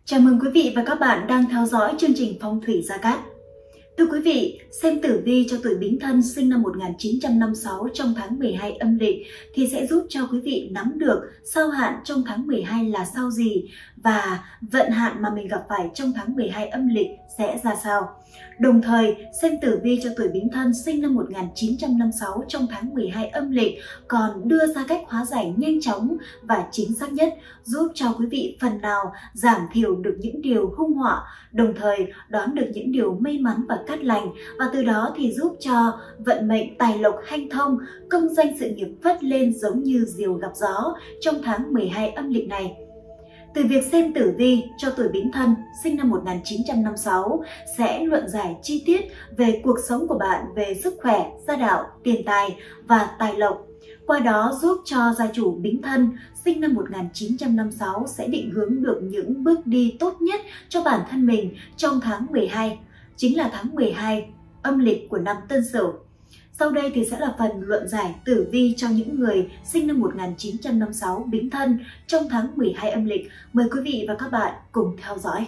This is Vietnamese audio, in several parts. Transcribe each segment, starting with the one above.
Chào mừng quý vị và các bạn đang theo dõi chương trình Phong thủy Gia Cát. Thưa quý vị, xem tử vi cho tuổi Bính Thân sinh năm 1956 trong tháng 12 âm lịch thì sẽ giúp cho quý vị nắm được sao hạn trong tháng 12 là sao gì và vận hạn mà mình gặp phải trong tháng 12 âm lịch sẽ ra sao. Đồng thời, xem tử vi cho tuổi Bính Thân sinh năm 1956 trong tháng 12 âm lịch còn đưa ra cách hóa giải nhanh chóng và chính xác nhất, giúp cho quý vị phần nào giảm thiểu được những điều hung họa, đồng thời đón được những điều may mắn và cát lành, và từ đó thì giúp cho vận mệnh tài lộc hanh thông, công danh sự nghiệp phất lên giống như diều gặp gió trong tháng 12 âm lịch này. Từ việc xem tử vi cho tuổi Bính Thân sinh năm 1956 sẽ luận giải chi tiết về cuộc sống của bạn, về sức khỏe, gia đạo, tiền tài và tài lộc. Qua đó giúp cho gia chủ Bính Thân sinh năm 1956 sẽ định hướng được những bước đi tốt nhất cho bản thân mình trong tháng 12, chính là tháng 12 âm lịch của năm Tân Sửu. Sau đây thì sẽ là phần luận giải tử vi cho những người sinh năm 1956 Bính Thân trong tháng 12 âm lịch. Mời quý vị và các bạn cùng theo dõi.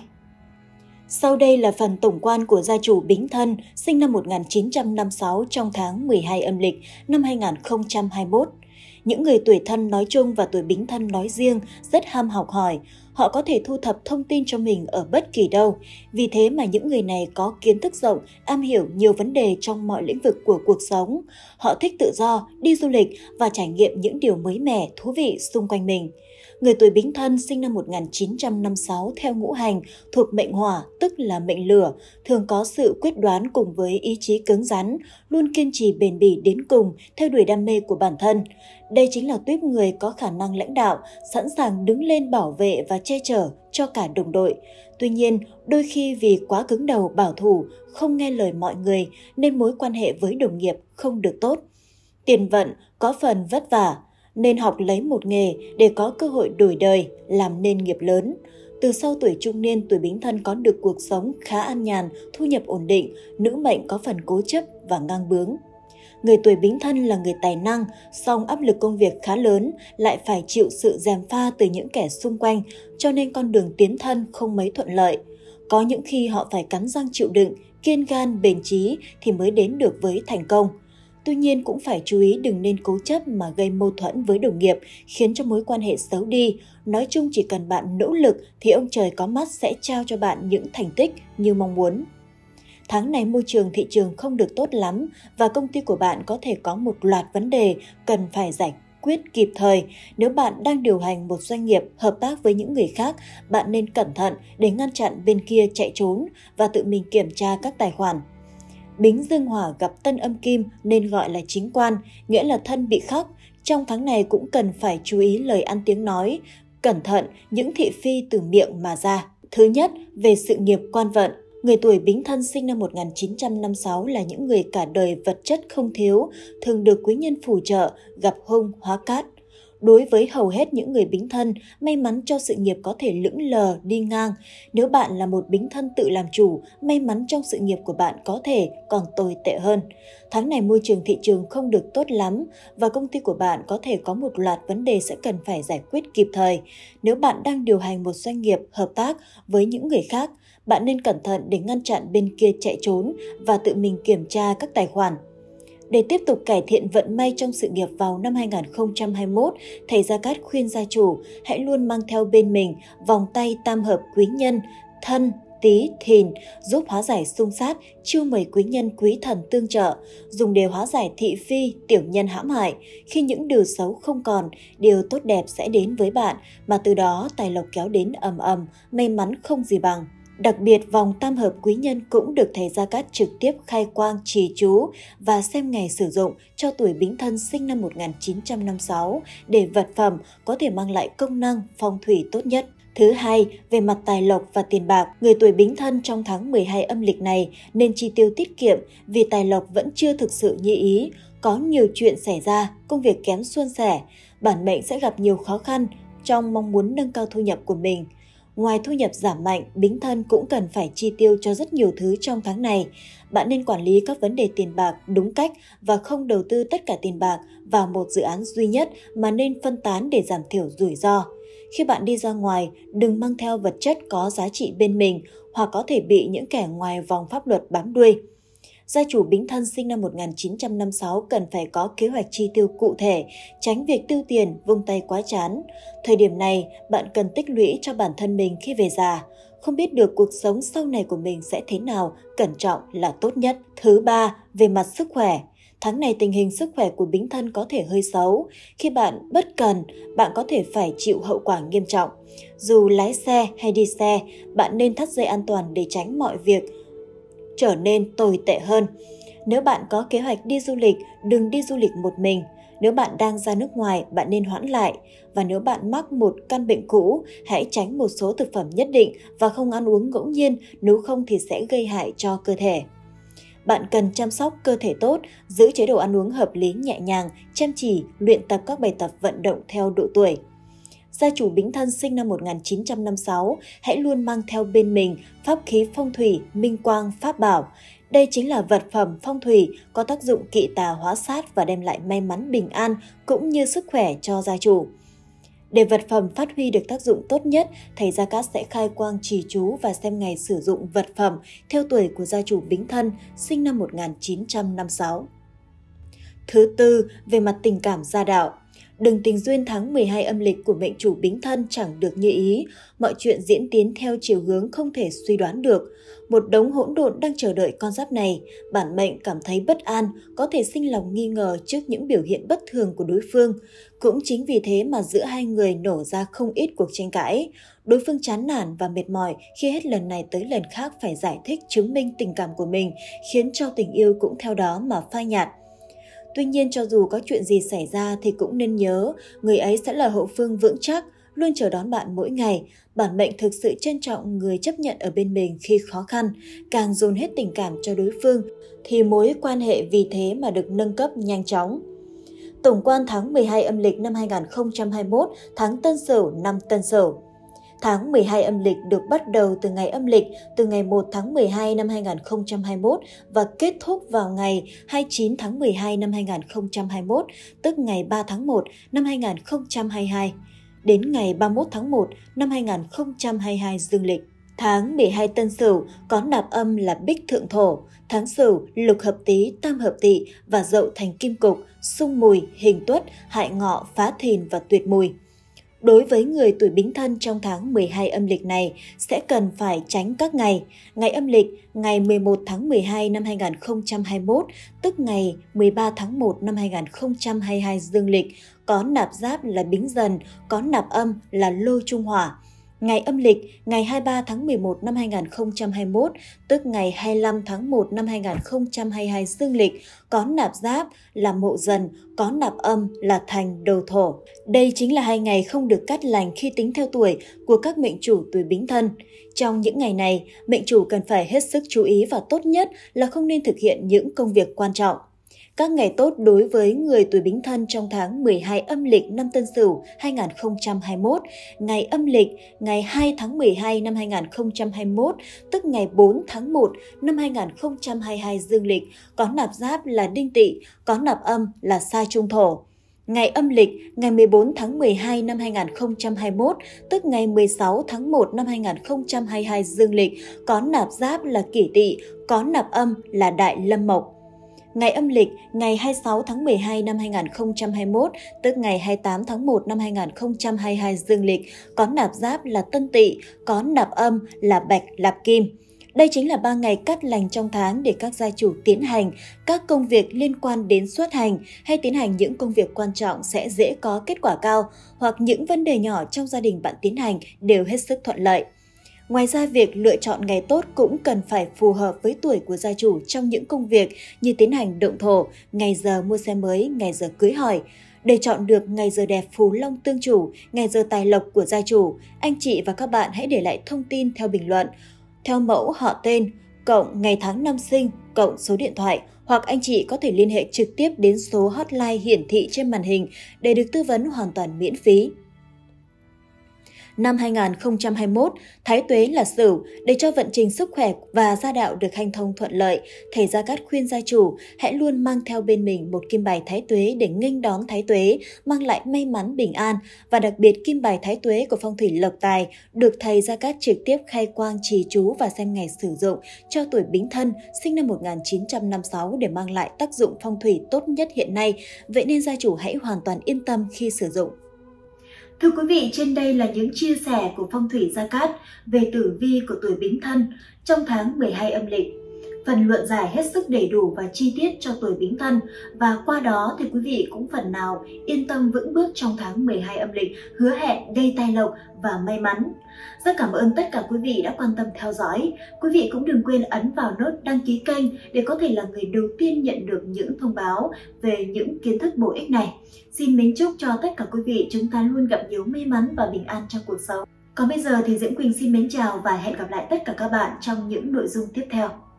Sau đây là phần tổng quan của gia chủ Bính Thân sinh năm 1956 trong tháng 12 âm lịch năm 2021. Những người tuổi Thân nói chung và tuổi Bính Thân nói riêng rất ham học hỏi. Họ có thể thu thập thông tin cho mình ở bất kỳ đâu. Vì thế mà những người này có kiến thức rộng, am hiểu nhiều vấn đề trong mọi lĩnh vực của cuộc sống. Họ thích tự do, đi du lịch và trải nghiệm những điều mới mẻ, thú vị xung quanh mình. Người tuổi Bính Thân sinh năm 1956 theo ngũ hành thuộc mệnh hỏa, tức là mệnh lửa, thường có sự quyết đoán cùng với ý chí cứng rắn, luôn kiên trì bền bỉ đến cùng, theo đuổi đam mê của bản thân. Đây chính là tuýp người có khả năng lãnh đạo, sẵn sàng đứng lên bảo vệ và che chở cho cả đồng đội. Tuy nhiên, đôi khi vì quá cứng đầu bảo thủ, không nghe lời mọi người nên mối quan hệ với đồng nghiệp không được tốt. Tiền vận có phần vất vả, nên học lấy một nghề để có cơ hội đổi đời, làm nên nghiệp lớn. Từ sau tuổi trung niên, tuổi Bính Thân có được cuộc sống khá an nhàn, thu nhập ổn định, nữ mệnh có phần cố chấp và ngang bướng. Người tuổi Bính Thân là người tài năng, song áp lực công việc khá lớn, lại phải chịu sự gièm pha từ những kẻ xung quanh, cho nên con đường tiến thân không mấy thuận lợi. Có những khi họ phải cắn răng chịu đựng, kiên gan, bền chí thì mới đến được với thành công. Tuy nhiên cũng phải chú ý đừng nên cố chấp mà gây mâu thuẫn với đồng nghiệp, khiến cho mối quan hệ xấu đi. Nói chung chỉ cần bạn nỗ lực thì ông trời có mắt sẽ trao cho bạn những thành tích như mong muốn. Tháng này môi trường thị trường không được tốt lắm và công ty của bạn có thể có một loạt vấn đề cần phải giải quyết kịp thời. Nếu bạn đang điều hành một doanh nghiệp hợp tác với những người khác, bạn nên cẩn thận để ngăn chặn bên kia chạy trốn và tự mình kiểm tra các tài khoản. Bính dương hỏa gặp tân âm kim nên gọi là chính quan, nghĩa là thân bị khắc. Trong tháng này cũng cần phải chú ý lời ăn tiếng nói, cẩn thận những thị phi từ miệng mà ra. Thứ nhất, về sự nghiệp quan vận. Người tuổi Bính Thân sinh năm 1956 là những người cả đời vật chất không thiếu, thường được quý nhân phù trợ, gặp hung hóa cát. Đối với hầu hết những người Bính Thân, may mắn cho sự nghiệp có thể lững lờ, đi ngang. Nếu bạn là một Bính Thân tự làm chủ, may mắn trong sự nghiệp của bạn có thể còn tồi tệ hơn. Tháng này môi trường thị trường không được tốt lắm và công ty của bạn có thể có một loạt vấn đề sẽ cần phải giải quyết kịp thời. Nếu bạn đang điều hành một doanh nghiệp hợp tác với những người khác, bạn nên cẩn thận để ngăn chặn bên kia chạy trốn và tự mình kiểm tra các tài khoản. Để tiếp tục cải thiện vận may trong sự nghiệp vào năm 2021, thầy Gia Cát khuyên gia chủ hãy luôn mang theo bên mình vòng tay tam hợp quý nhân, Thân, Tý, Thìn, giúp hóa giải xung sát, chiêu mời quý nhân quý thần tương trợ, dùng để hóa giải thị phi, tiểu nhân hãm hại. Khi những điều xấu không còn, điều tốt đẹp sẽ đến với bạn, mà từ đó tài lộc kéo đến ầm ầm, may mắn không gì bằng. Đặc biệt, vòng tam hợp quý nhân cũng được thầy Gia Cát trực tiếp khai quang trì chú và xem ngày sử dụng cho tuổi Bính Thân sinh năm 1956 để vật phẩm có thể mang lại công năng phong thủy tốt nhất. Thứ hai, về mặt tài lộc và tiền bạc, người tuổi Bính Thân trong tháng 12 âm lịch này nên chi tiêu tiết kiệm vì tài lộc vẫn chưa thực sự như ý, có nhiều chuyện xảy ra, công việc kém suôn sẻ, bản mệnh sẽ gặp nhiều khó khăn trong mong muốn nâng cao thu nhập của mình. Ngoài thu nhập giảm mạnh, Bính Thân cũng cần phải chi tiêu cho rất nhiều thứ trong tháng này. Bạn nên quản lý các vấn đề tiền bạc đúng cách và không đầu tư tất cả tiền bạc vào một dự án duy nhất mà nên phân tán để giảm thiểu rủi ro. Khi bạn đi ra ngoài, đừng mang theo vật chất có giá trị bên mình hoặc có thể bị những kẻ ngoài vòng pháp luật bám đuôi. Gia chủ Bính Thân sinh năm 1956 cần phải có kế hoạch chi tiêu cụ thể, tránh việc tiêu tiền vung tay quá chán. Thời điểm này, bạn cần tích lũy cho bản thân mình khi về già. Không biết được cuộc sống sau này của mình sẽ thế nào, cẩn trọng là tốt nhất. Thứ ba, về mặt sức khỏe. Tháng này tình hình sức khỏe của Bính Thân có thể hơi xấu. Khi bạn bất cần, bạn có thể phải chịu hậu quả nghiêm trọng. Dù lái xe hay đi xe, bạn nên thắt dây an toàn để tránh mọi việc trở nên tồi tệ hơn. Nếu bạn có kế hoạch đi du lịch, đừng đi du lịch một mình. Nếu bạn đang ra nước ngoài, bạn nên hoãn lại. Và nếu bạn mắc một căn bệnh cũ, hãy tránh một số thực phẩm nhất định và không ăn uống ngẫu nhiên, nếu không thì sẽ gây hại cho cơ thể. Bạn cần chăm sóc cơ thể tốt, giữ chế độ ăn uống hợp lý nhẹ nhàng, chăm chỉ, luyện tập các bài tập vận động theo độ tuổi. Gia chủ Bính Thân sinh năm 1956, hãy luôn mang theo bên mình pháp khí phong thủy, minh quang, pháp bảo. Đây chính là vật phẩm phong thủy có tác dụng kỵ tà hóa sát và đem lại may mắn bình an cũng như sức khỏe cho gia chủ. Để vật phẩm phát huy được tác dụng tốt nhất, thầy Gia Cát sẽ khai quang trì chú và xem ngày sử dụng vật phẩm theo tuổi của gia chủ Bính Thân sinh năm 1956. Thứ tư, về mặt tình cảm gia đạo. Đường tình duyên tháng 12 âm lịch của mệnh chủ Bính Thân chẳng được như ý, mọi chuyện diễn tiến theo chiều hướng không thể suy đoán được. Một đống hỗn độn đang chờ đợi con giáp này, bản mệnh cảm thấy bất an, có thể sinh lòng nghi ngờ trước những biểu hiện bất thường của đối phương. Cũng chính vì thế mà giữa hai người nổ ra không ít cuộc tranh cãi. Đối phương chán nản và mệt mỏi khi hết lần này tới lần khác phải giải thích chứng minh tình cảm của mình, khiến cho tình yêu cũng theo đó mà phai nhạt. Tuy nhiên, cho dù có chuyện gì xảy ra thì cũng nên nhớ, người ấy sẽ là hậu phương vững chắc, luôn chờ đón bạn mỗi ngày. Bản mệnh thực sự trân trọng người chấp nhận ở bên mình khi khó khăn, càng dồn hết tình cảm cho đối phương, thì mối quan hệ vì thế mà được nâng cấp nhanh chóng. Tổng quan tháng 12 âm lịch năm 2021, tháng Tân Sửu năm Tân Sửu. Tháng 12 âm lịch được bắt đầu từ ngày âm lịch từ ngày 1 tháng 12 năm 2021 và kết thúc vào ngày 29 tháng 12 năm 2021, tức ngày 3 tháng 1 năm 2022, đến ngày 31 tháng 1 năm 2022 dương lịch. Tháng 12 Tân Sửu có nạp âm là Bích Thượng Thổ, tháng Sửu Lục hợp Tý, Tam hợp Tỵ và Dậu thành Kim Cục, xung Mùi, Hình Tuất, hại Ngọ, phá Thìn và tuyệt Mùi. Đối với người tuổi Bính Thân trong tháng 12 âm lịch này sẽ cần phải tránh các ngày. Ngày âm lịch, ngày 11 tháng 12 năm 2021, tức ngày 13 tháng 1 năm 2022 dương lịch, có nạp giáp là Bính Dần, có nạp âm là Lô Trung Hỏa. Ngày âm lịch, ngày 23 tháng 11 năm 2021, tức ngày 25 tháng 1 năm 2022 dương lịch, có nạp giáp là Mậu Dần, có nạp âm là Thành Đầu Thổ. Đây chính là hai ngày không được cát lành khi tính theo tuổi của các mệnh chủ tuổi Bính Thân. Trong những ngày này, mệnh chủ cần phải hết sức chú ý và tốt nhất là không nên thực hiện những công việc quan trọng. Các ngày tốt đối với người tuổi Bính Thân trong tháng 12 âm lịch năm Tân Sửu 2021, ngày âm lịch ngày 2 tháng 12 năm 2021, tức ngày 4 tháng 1 năm 2022 dương lịch, có nạp giáp là Đinh Tỵ, có nạp âm là Sa Trung Thổ. Ngày âm lịch ngày 14 tháng 12 năm 2021, tức ngày 16 tháng 1 năm 2022 dương lịch, có nạp giáp là Kỷ Tỵ, có nạp âm là Đại Lâm Mộc. Ngày âm lịch ngày 26 tháng 12 năm 2021, tức ngày 28 tháng 1 năm 2022 dương lịch, có nạp giáp là Tân Tỵ, có nạp âm là Bạch Lạp Kim. Đây chính là 3 ngày cát lành trong tháng để các gia chủ tiến hành các công việc liên quan đến xuất hành hay tiến hành những công việc quan trọng sẽ dễ có kết quả cao, hoặc những vấn đề nhỏ trong gia đình bạn tiến hành đều hết sức thuận lợi. Ngoài ra, việc lựa chọn ngày tốt cũng cần phải phù hợp với tuổi của gia chủ trong những công việc như tiến hành động thổ, ngày giờ mua xe mới, ngày giờ cưới hỏi. Để chọn được ngày giờ đẹp phù long tương chủ, ngày giờ tài lộc của gia chủ, anh chị và các bạn hãy để lại thông tin theo bình luận, theo mẫu họ tên, cộng ngày tháng năm sinh, cộng số điện thoại, hoặc anh chị có thể liên hệ trực tiếp đến số hotline hiển thị trên màn hình để được tư vấn hoàn toàn miễn phí. Năm 2021, Thái Tuế là Sửu, để cho vận trình sức khỏe và gia đạo được hanh thông thuận lợi, thầy Gia Cát khuyên gia chủ hãy luôn mang theo bên mình một kim bài Thái Tuế để nghênh đón Thái Tuế, mang lại may mắn bình an. Và đặc biệt kim bài Thái Tuế của phong thủy lộc tài được thầy Gia Cát trực tiếp khai quang trì chú và xem ngày sử dụng cho tuổi Bính Thân sinh năm 1956 để mang lại tác dụng phong thủy tốt nhất hiện nay. Vậy nên gia chủ hãy hoàn toàn yên tâm khi sử dụng. Thưa quý vị, trên đây là những chia sẻ của phong thủy Gia Cát về tử vi của tuổi Bính Thân trong tháng 12 âm lịch. Phần luận giải hết sức đầy đủ và chi tiết cho tuổi Bính Thân, và qua đó thì quý vị cũng phần nào yên tâm vững bước trong tháng 12 âm lịch, hứa hẹn gây tài lộc và may mắn. Rất cảm ơn tất cả quý vị đã quan tâm theo dõi. Quý vị cũng đừng quên ấn vào nút đăng ký kênh để có thể là người đầu tiên nhận được những thông báo về những kiến thức bổ ích này. Xin mến chúc cho tất cả quý vị chúng ta luôn gặp nhiều may mắn và bình an trong cuộc sống. Còn bây giờ thì Diễm Quỳnh xin mến chào và hẹn gặp lại tất cả các bạn trong những nội dung tiếp theo.